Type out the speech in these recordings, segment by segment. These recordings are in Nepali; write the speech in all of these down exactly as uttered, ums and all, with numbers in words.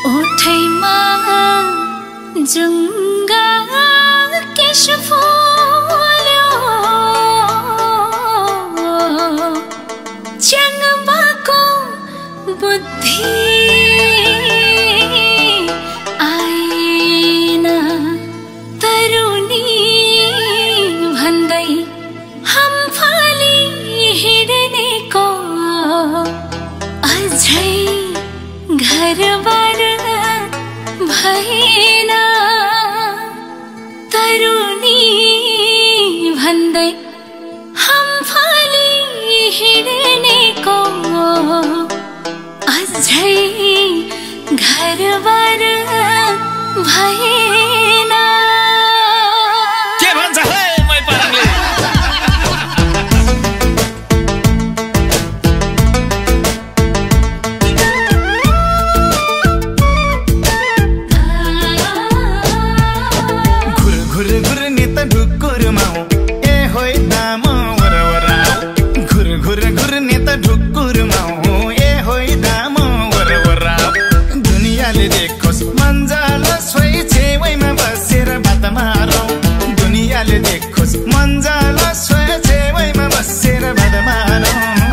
ओठैमा जुङ्गा केश फुल्यो च्याङ्बाको बुद्धि आएन तरुनी भन्दै हम फाली हिँड्नेको अझै घरबार भएन तरुनी भन्दै हम फाली हिँड्नेको अझै घरबार भएन। के भन्छ हे मै पाराङले? घुर घुर नेता ढुकुरमा ए होइ दाम वरवरा घुर घुर घुर नेता ढुकुरमा ए होइ दाम वरवरा दुनियाँले देखोस् मन्जालो सोही छेउमा बसेर बात मारौ दुनियाँले देखोस् मन्जालो सोही छेउमा बसेर बात मारौ।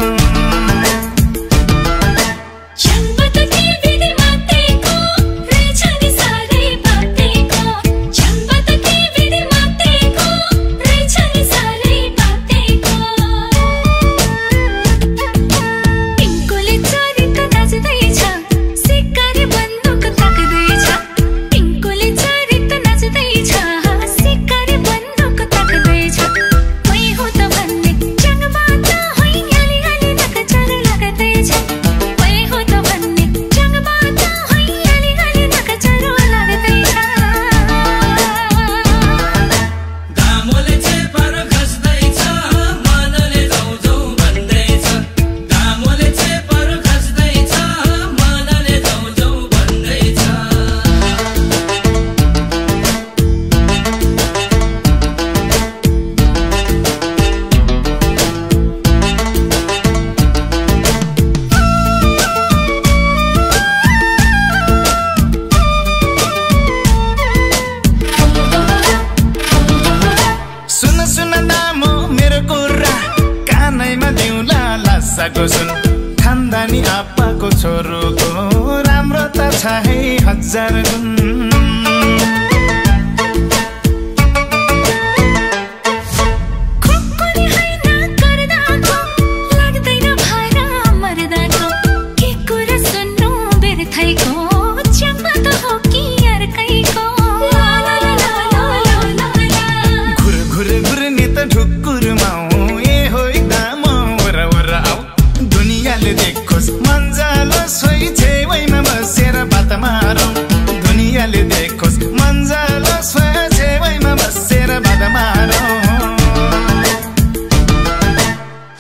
खानदानी आप्पाको छोरोको राम्रो त छ है हजार गुण। खुकुरी हैन कर्दाको लाग्दैन भारा मर्दाको के कुरा सुन्नु बिर्थैको च्याम्बा त हो कि अर्कैको ला ला ला ला ला ला घुर घुर घुर नेता ढुकुरमा ए होइ दाम वरवरा आऊ दुनियाँले देखोस् मन्जालो सोही छे